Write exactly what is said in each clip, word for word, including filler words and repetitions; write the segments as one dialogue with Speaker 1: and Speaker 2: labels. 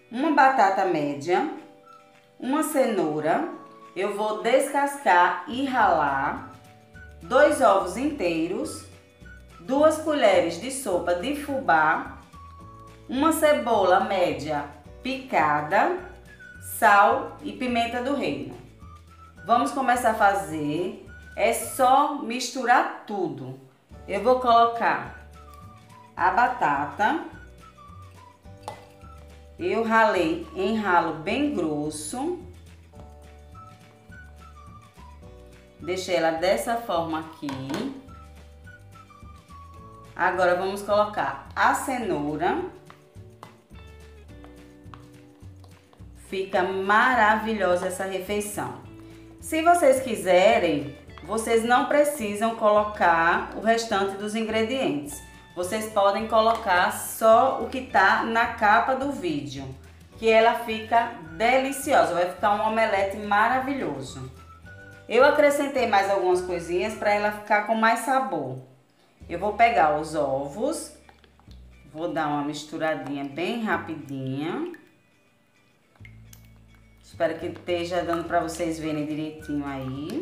Speaker 1: uma batata média, uma cenoura, eu vou descascar e ralar, dois ovos inteiros, duas colheres de sopa de fubá, uma cebola média picada, sal e pimenta do reino. Vamos começar a fazer, é só misturar tudo. Eu vou colocar a batata, eu ralei em ralo bem grosso, deixei ela dessa forma aqui. Agora vamos colocar a cenoura. Fica maravilhosa essa refeição. Se vocês quiserem, vocês não precisam colocar o restante dos ingredientes. Vocês podem colocar só o que tá na capa do vídeo, que ela fica deliciosa, vai ficar um omelete maravilhoso. Eu acrescentei mais algumas coisinhas para ela ficar com mais sabor. Eu vou pegar os ovos, vou dar uma misturadinha bem rapidinha. Espero que esteja dando para vocês verem direitinho aí.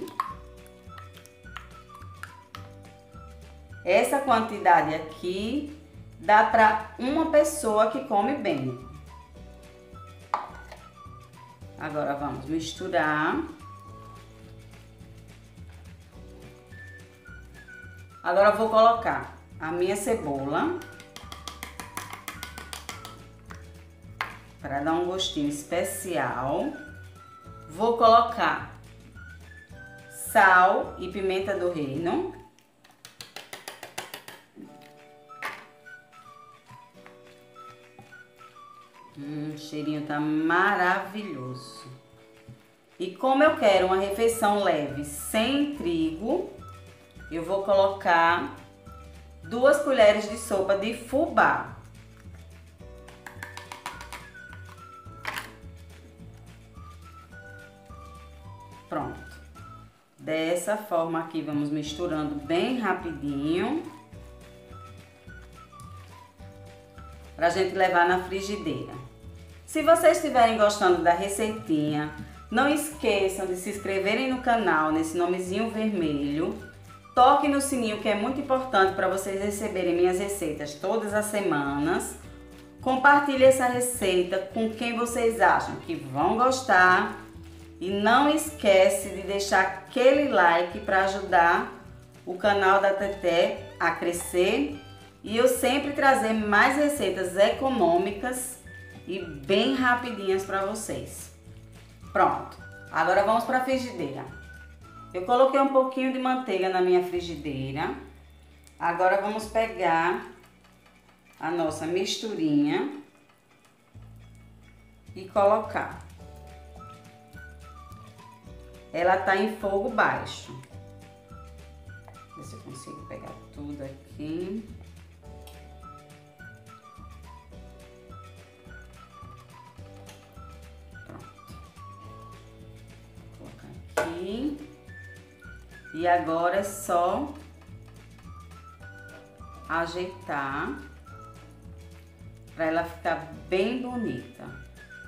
Speaker 1: Essa quantidade aqui dá para uma pessoa que come bem. Agora vamos misturar. Agora eu vou colocar a minha cebola para dar um gostinho especial. Vou colocar sal e pimenta do reino. Hum, o cheirinho tá maravilhoso. E como eu quero uma refeição leve, sem trigo, eu vou colocar duas colheres de sopa de fubá. Pronto. Dessa forma aqui, vamos misturando bem rapidinho, pra gente levar na frigideira. Se vocês estiverem gostando da receitinha, não esqueçam de se inscreverem no canal, nesse nomezinho vermelho. Toque no sininho, que é muito importante para vocês receberem minhas receitas todas as semanas. Compartilhe essa receita com quem vocês acham que vão gostar. E não esquece de deixar aquele like para ajudar o canal da Teté a crescer. E eu sempre trazer mais receitas econômicas e bem rapidinhas para vocês. Pronto, agora vamos para a frigideira. Eu coloquei um pouquinho de manteiga na minha frigideira. Agora vamos pegar a nossa misturinha e colocar. Ela tá em fogo baixo. Ver se eu consigo pegar tudo aqui. Pronto. Vou colocar aqui. E agora é só ajeitar para ela ficar bem bonita.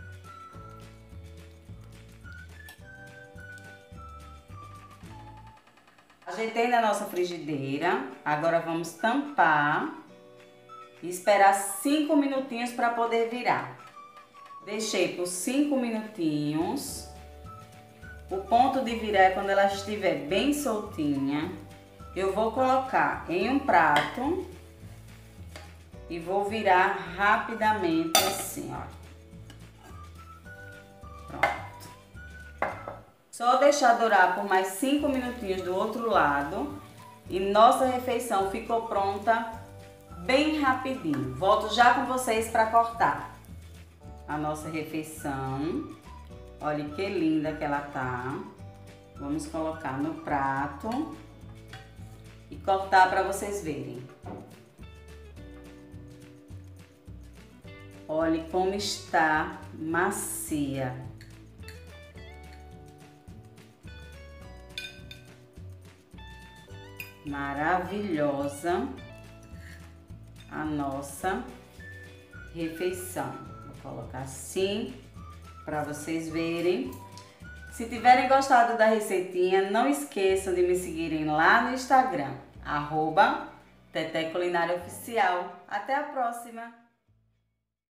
Speaker 1: Ajeitei na nossa frigideira, agora vamos tampar e esperar cinco minutinhos para poder virar. Deixei por cinco minutinhos. O ponto de virar é quando ela estiver bem soltinha. Eu vou colocar em um prato e vou virar rapidamente assim, ó. Só deixar dourar por mais cinco minutinhos do outro lado e nossa refeição ficou pronta bem rapidinho. Volto já com vocês para cortar a nossa refeição. Olha que linda que ela tá. Vamos colocar no prato e cortar para vocês verem. Olha como está macia. Maravilhosa a nossa refeição. Vou Vou colocar assim para vocês verem. Se tiverem gostado da receitinha, não esqueçam de me seguirem lá no Instagram, arroba Teté Culinária Oficial. Até a próxima!